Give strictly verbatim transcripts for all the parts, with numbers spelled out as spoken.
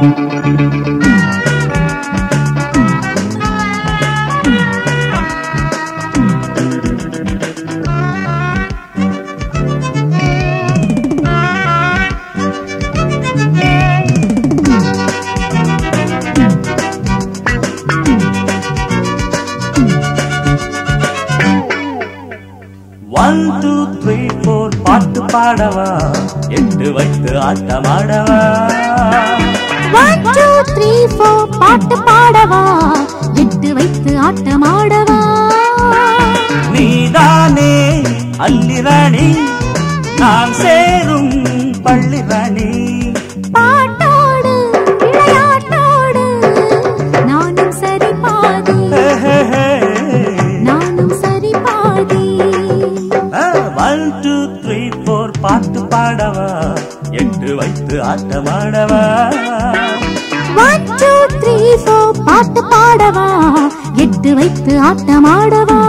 one two three four பாட்டு பாடவா எட்டு வைத்து ஆட்டமாடவா ஒன் டூ த்ரீ ஃபோர் பாட்டு பாடவா எட்டு வைத்து ஆட்டமாடவா நீதானே அல்லிராணி நான் சேரும் பள்ளிராணி பாட்டோடு விளையாட்டோடு நானும் சரி பாதி நானும் சரி பாதி ஒன் டூ த்ரீ ஃபோர் பாட்டு பாடவா எட்டு வைத்து ஆட்டமாடவா ஒன் டூ த்ரீ ஃபோர் பாட்டு பாடவா எட்டு வைத்து ஆட்டமாடவா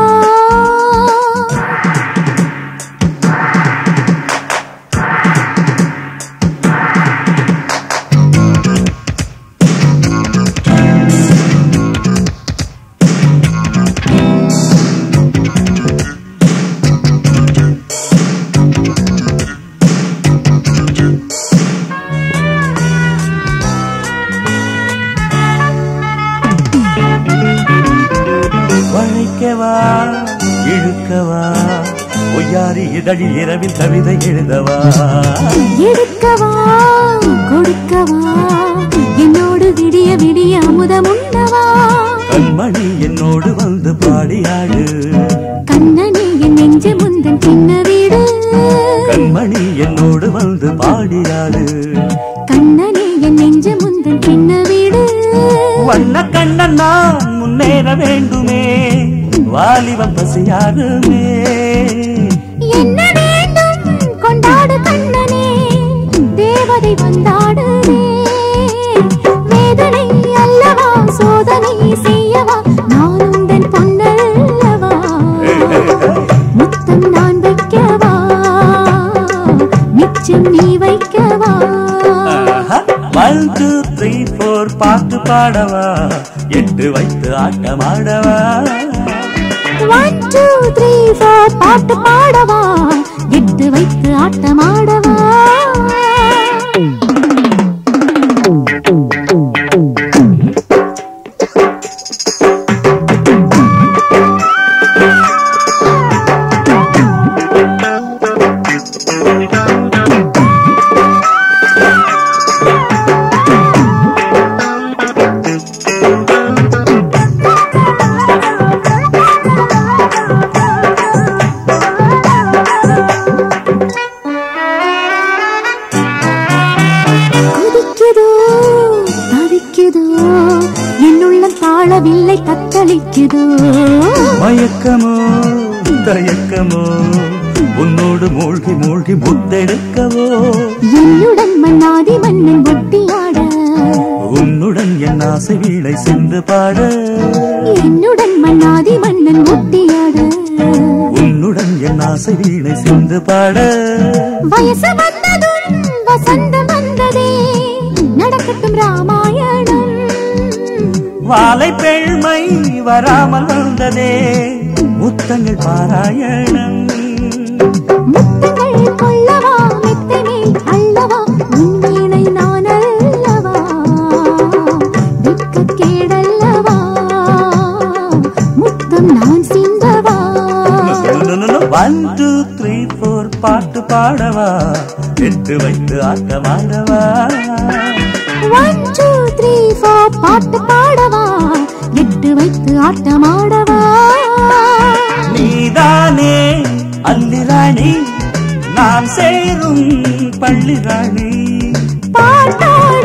வளைக்கவா இழுக்கவா ஒய்யாரி இதழில் இரவில் கவிதை எழுதவா எடுக்கவா கொடுக்கவா என்னோடு விடிய விடிய அமுதம் உண்ணவா கண்மணி என்னோடு வந்து பாடியாடு கண்ணனே என் நெஞ்சு முந்தன் சின்ன வீடு கண்மணி என்னோடு வந்து பாடியாடு கண்ணனே என் நெஞ்சு முந்தன் சின்ன வீடு வண்ண கண்ணன் நான் முன்னேற வேண்டுமே வாலிபம் பசியாகுமே என்ன வேண்டும் கொண்டாடு கண்ணனே தேவதை வந்தாடுவே வேதனை அல்லவா சோதனை செய்யவா நான் உந்தன் பொன்னல்லவா முத்தம் நான் வைக்கவா மிச்சம் நீ வைக்கவா ஒன் டூ த்ரீ ஃபோர் பாட்டு பாடவா எட்டு வைத்து ஆட்டமாடவா ஒன் டூ த்ரீ ஃபோர் பாட்டு பாடவா எட்டு வைத்து ஆட்டமாடவா தாழவில்லை தத்தளிக்குதோ மயக்கமோ தயக்கமோ உன்னோடு மூழ்கி மூழ்கி முத்தெடுக்கவோ என்னுடன் மன்னாதி மன்னன் ஒட்டியாட உன்னுடன் என் ஆசை வீணை சென்று பாட என்னுடன் மன்னாதி மன்னன் ஒட்டியாட உன்னுடன் என் ஆசை வீணை சென்று பாட வயசு வந்ததும் வசந்தம் வந்ததே நடக்கட்டும் ராமாயணம் வாலை பெண்மை வராமல் வந்ததே முத்தங்கள் பாராயணம் முத்தங்கள் கொள்ளவா மெத்தனே அல்லவா உன்வீணை நான் அல்லவா விக்க கேடல்லவா முத்தம் நான் சிந்தவா ஒன் டூ த்ரீ ஃபோர் பாட்டு பாடவா எட்டு வைத்து ஆட்டமாடவா ஒன் டூ த்ரீ ஃபோர் பாட்டு பாடவா எட்டு வைத்து ஆட்டமாடவா நீதானே அல்லிராணி நான் சேரும் பள்ளிராணி பாட்டாடு